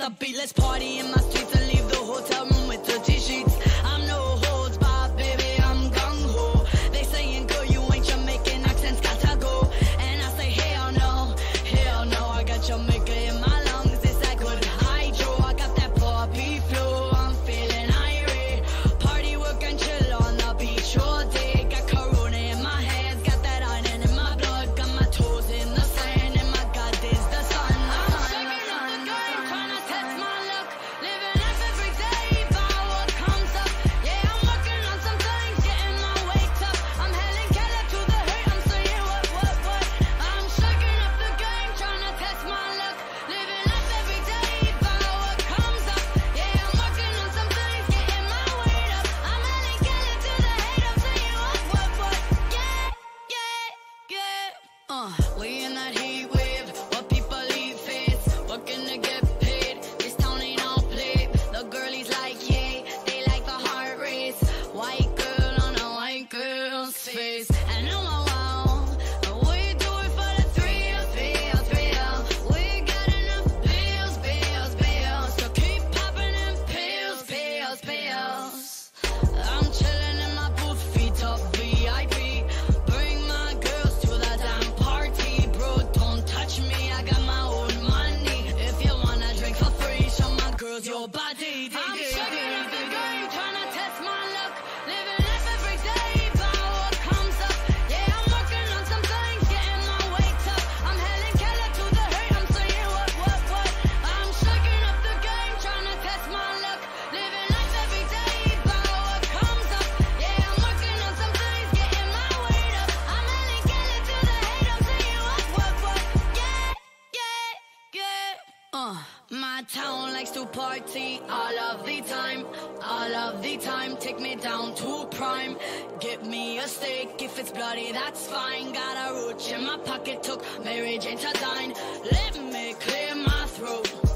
upbeat. Let's party in my streets and leave the hotel room with dirty sheets. I'm no holds barred, baby, I'm gung-ho. They saying, girl, you ain't Jamaican, accents gotta go. And I say, hell no, I got Jamaica in my lungs. It's that good hydro, I got that poppy flow. I'm feeling irate, party work and chill on the beach all day. Got Corona in my hands, got that iron in my blood. Got my toes in the sand, and my God is the sun. I'm shaking up the game, trying to test my luck. Living life every day by what comes up. Yeah, I'm working on some things, getting my weight up. I'm hailing Cali to the hurt, I'm saying what? I'm shaking up the game, trying to test my luck. Living life every day by what comes up. Yeah, I'm working on some things, getting my weight up. I'm hailing Cali to the hate, I'm saying what? Yeah. We in that heat wave, what people leave face, working to get paid. This town ain't all play. The girlies like, yeah, they like the heart race. White girl on a white girl's face. And wow, we do it for the thrills. We got enough bills, so keep popping them pills. I'm chilling in my booth, feet up VIP. Bring my girls to the damn party. Bro, don't touch me, I got my own money. If you wanna drink for free, show my girls your body. I'm shaking up the game, trying to test my luck. Living life every day by what comes up. Yeah, I'm working on some things, getting my weight up. I'm hailing Cali to the hurt, I'm saying what? I'm shaking up the game, trying to test my luck. Living life every day by what comes up. Yeah, I'm working on some things, getting my weight up. I'm hailing Cali to the hate, I'm saying what? Yeah. My town likes to party all of the time. Take me down to prime. Give me a steak, if it's bloody, that's fine. Got a roach in my pocket, took Mary Jane to dine. Let me clear my throat.